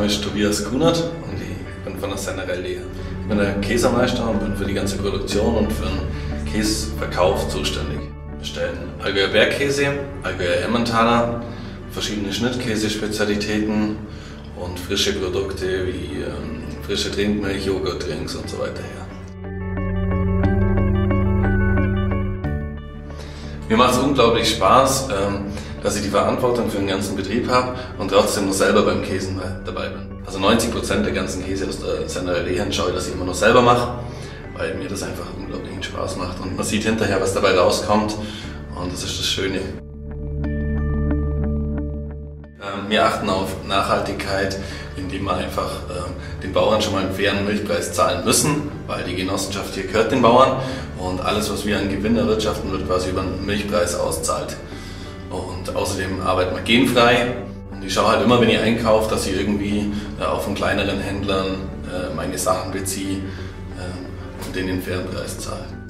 Name ist Tobias Kunert und ich bin von der Sennerei Lehr. Ich bin der Käsemeister und bin für die ganze Produktion und für den Käseverkauf zuständig. Wir stellen Allgäuer Bergkäse, Allgäuer Emmentaler, verschiedene Schnittkäsespezialitäten und frische Produkte wie frische Trinkmilch, Joghurtdrinks und so weiter her. Mir macht es unglaublich Spaß, dass ich die Verantwortung für den ganzen Betrieb habe und trotzdem noch selber beim Käsen dabei bin. Also 90% der ganzen Käse aus der Sennerei Lehr schaue ich, dass ich immer noch selber mache, weil mir das einfach unglaublichen Spaß macht und man sieht hinterher, was dabei rauskommt und das ist das Schöne. Wir achten auf Nachhaltigkeit, indem wir einfach den Bauern schon mal einen fairen Milchpreis zahlen müssen, weil die Genossenschaft hier gehört den Bauern und alles, was wir an Gewinn erwirtschaften, wird quasi über den Milchpreis auszahlt. Und außerdem arbeiten wir genfrei und ich schaue halt immer, wenn ich einkaufe, dass ich irgendwie auch von kleineren Händlern meine Sachen beziehe und denen den fairen Preis zahle.